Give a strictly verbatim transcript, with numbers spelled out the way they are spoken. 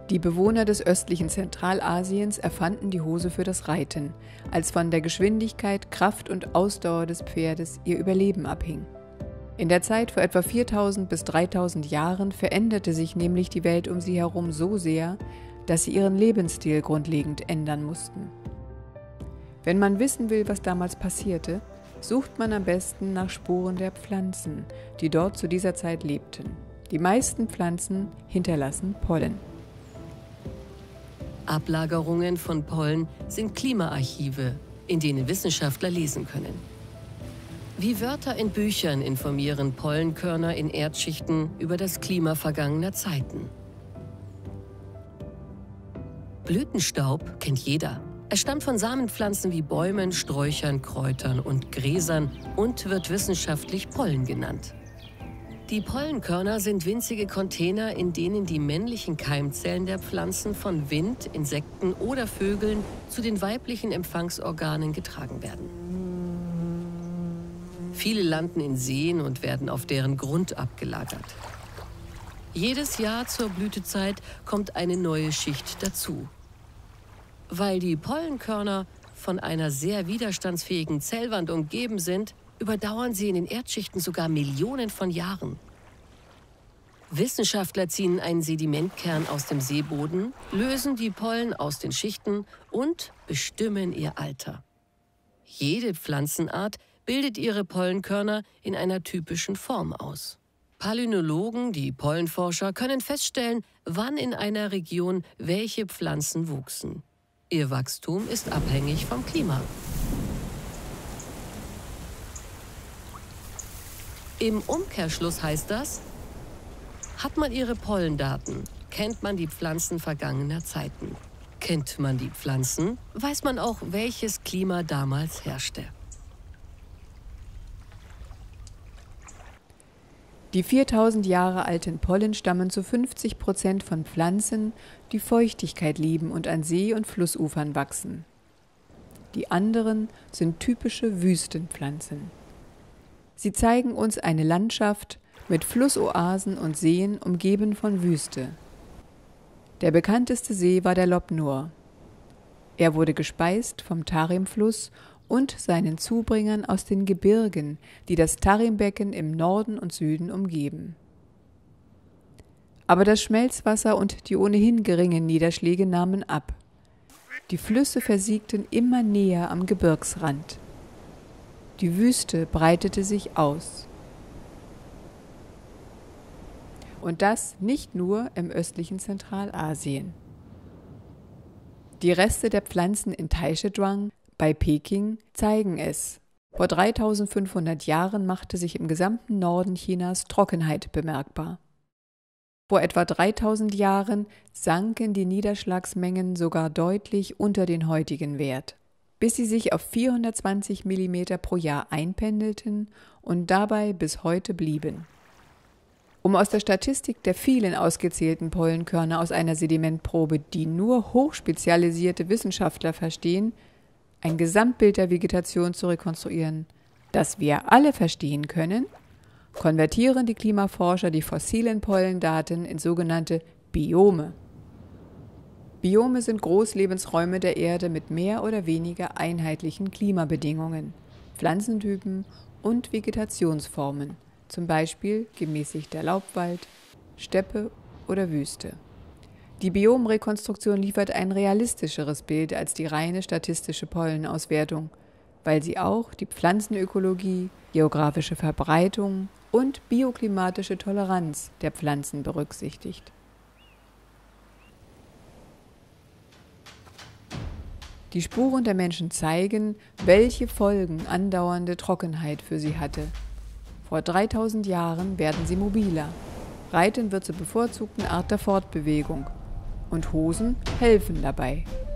Die Bewohner des östlichen Zentralasiens erfanden die Hose für das Reiten, als von der Geschwindigkeit, Kraft und Ausdauer des Pferdes ihr Überleben abhing. In der Zeit vor etwa viertausend bis dreitausend Jahren veränderte sich nämlich die Welt um sie herum so sehr, dass sie ihren Lebensstil grundlegend ändern mussten. Wenn man wissen will, was damals passierte, sucht man am besten nach Spuren der Pflanzen, die dort zu dieser Zeit lebten. Die meisten Pflanzen hinterlassen Pollen. Ablagerungen von Pollen sind Klimaarchive, in denen Wissenschaftler lesen können. Wie Wörter in Büchern informieren Pollenkörner in Erdschichten über das Klima vergangener Zeiten. Blütenstaub kennt jeder. Er stammt von Samenpflanzen wie Bäumen, Sträuchern, Kräutern und Gräsern und wird wissenschaftlich Pollen genannt. Die Pollenkörner sind winzige Container, in denen die männlichen Keimzellen der Pflanzen von Wind, Insekten oder Vögeln zu den weiblichen Empfangsorganen getragen werden. Viele landen in Seen und werden auf deren Grund abgelagert. Jedes Jahr zur Blütezeit kommt eine neue Schicht dazu. Weil die Pollenkörner von einer sehr widerstandsfähigen Zellwand umgeben sind, überdauern sie in den Erdschichten sogar Millionen von Jahren. Wissenschaftler ziehen einen Sedimentkern aus dem Seeboden, lösen die Pollen aus den Schichten und bestimmen ihr Alter. Jede Pflanzenart bildet ihre Pollenkörner in einer typischen Form aus. Palynologen, die Pollenforscher, können feststellen, wann in einer Region welche Pflanzen wuchsen. Ihr Wachstum ist abhängig vom Klima. Im Umkehrschluss heißt das, hat man ihre Pollendaten, kennt man die Pflanzen vergangener Zeiten. Kennt man die Pflanzen, weiß man auch, welches Klima damals herrschte. Die viertausend Jahre alten Pollen stammen zu fünfzig Prozent von Pflanzen, die Feuchtigkeit lieben und an See- und Flussufern wachsen. Die anderen sind typische Wüstenpflanzen. Sie zeigen uns eine Landschaft mit Flussoasen und Seen, umgeben von Wüste. Der bekannteste See war der Lob Nur. Er wurde gespeist vom Tarim-Fluss und seinen Zubringern aus den Gebirgen, die das Tarimbecken im Norden und Süden umgeben. Aber das Schmelzwasser und die ohnehin geringen Niederschläge nahmen ab. Die Flüsse versiegten immer näher am Gebirgsrand. Die Wüste breitete sich aus. Und das nicht nur im östlichen Zentralasien. Die Reste der Pflanzen in Taichedong bei Peking zeigen es. Vor dreitausendfünfhundert Jahren machte sich im gesamten Norden Chinas Trockenheit bemerkbar. Vor etwa dreitausend Jahren sanken die Niederschlagsmengen sogar deutlich unter den heutigen Wert, bis sie sich auf vierhundertzwanzig Millimeter pro Jahr einpendelten und dabei bis heute blieben. Um aus der Statistik der vielen ausgezählten Pollenkörner aus einer Sedimentprobe, die nur hochspezialisierte Wissenschaftler verstehen, ein Gesamtbild der Vegetation zu rekonstruieren, das wir alle verstehen können, konvertieren die Klimaforscher die fossilen Pollendaten in sogenannte Biome. Biome sind Großlebensräume der Erde mit mehr oder weniger einheitlichen Klimabedingungen, Pflanzentypen und Vegetationsformen, zum Beispiel gemäßigter Laubwald, Steppe oder Wüste. Die Biomrekonstruktion liefert ein realistischeres Bild als die reine statistische Pollenauswertung, weil sie auch die Pflanzenökologie, geografische Verbreitung und bioklimatische Toleranz der Pflanzen berücksichtigt. Die Spuren der Menschen zeigen, welche Folgen andauernde Trockenheit für sie hatte. Vor dreitausend Jahren werden sie mobiler. Reiten wird zur bevorzugten Art der Fortbewegung. Und Hosen helfen dabei.